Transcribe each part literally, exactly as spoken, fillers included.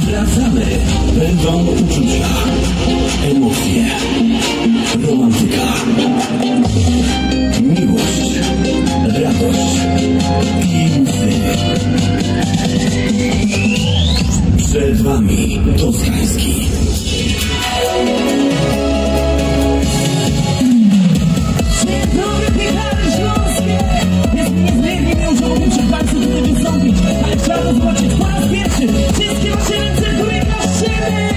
Wracamy, będą uczucia, emocje, romantyka, miłość, radość i łzy. Przed wami Toskański. Dzień dobry, piekary śląskie. Jest mi niezmiernie miło, że mogę przed państwem tutaj wystąpić, ale trzeba to zobaczyć po raz pierwszy. Wszystkie wasze ręce w górę na siebie.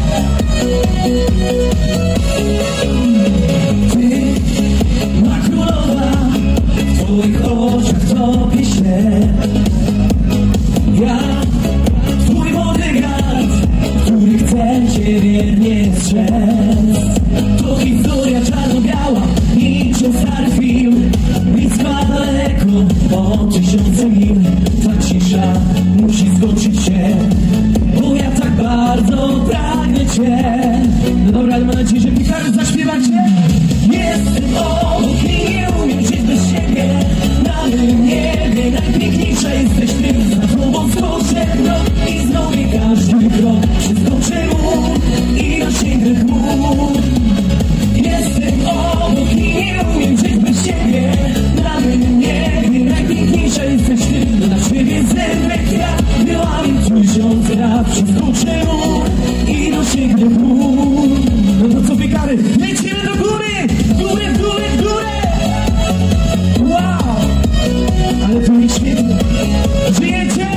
Ty, ma królowa, w twoich oczach topi się. Ja, twój bodyguard, który chce cię wiernie strzec. To historia czarno-biała, niczym stary film. Bliska daleko, o tysiące mil. Ta cisza musi skończyć się, bo ja tak bardzo pragnę cię. No dobra, ale mam nadzieję, że piekary zaśpiewacie. Jestem obok i nie umiem żyć bez siebie. Na mym niebie najpiękniejsza jesteś ty. Za tobą skoczę krok i znowu każdy krok. Przeskoczę mur i dosięgnę chmur. Jestem obok i nie umiem żyć bez siebie. Na mym niebie najpiękniejsza jesteś ty. Dla ciebie zerwę kwiat, była mi tysiąc lat. Przeskoczę mur i dosięgnę chmur. No to co, piekary, lecimy do góry! W górę, w górę, w górę! Wow! Ale to jest świetnie. Żyjecie?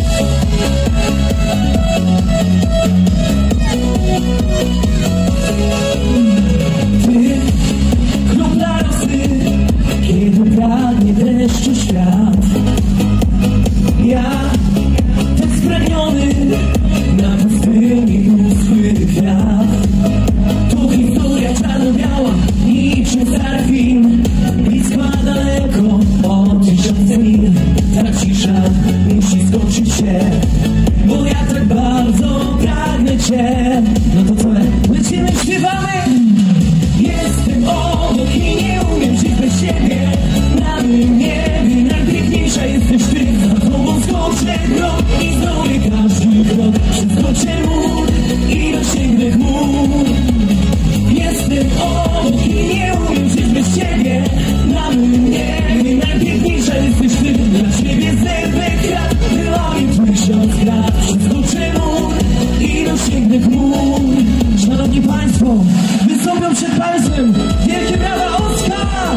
Ty, kropla rosy, kiedy pragnie deszczu świat. Ja, ten spragniony, na pustyni uschły kwiat. To historia czarno-biała, niczym stary film. Blisko, a daleko, o tysiące mil. Ta cisza musi skończyć się, bo ja tak bardzo pragnę cię. No to co, lecimy, śpiewamy. Jestem obok i nie umiem żyć bez siebie. Na mym niebie najpiękniejsza jesteś ty. Za tobą skoczę krok i zrobię każdy krok. Przeskoczę mur i dosięgnę chmur. Jestem obok i nie umiem żyć bez ciebie. Na mym niebie najpiękniejsza jesteś ty. Dla ciebie zerwę kwiat, była mi tysiąc lat. Przeskoczę mur i dosięgnę chmur. Szanowni państwo, wystąpią przed państwem wielkie brawa Oskar!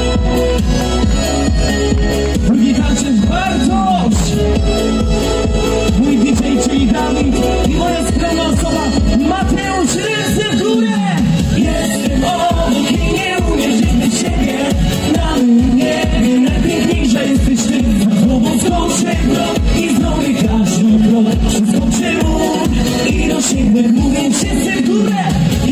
Drugi tańczy Bartosz! Mój D J, czyli Dawid, i moja skromna osoba Mateusz, ręce w górę! Jestem obok i nie umiem żyć bez siebie. Na mym niebie najpiękniejsza jesteś ty. Za tobą skoczę krok i zrobię każdy krok. Przeskoczę mur i dosięgnę chmur, więc wszyscy w górę!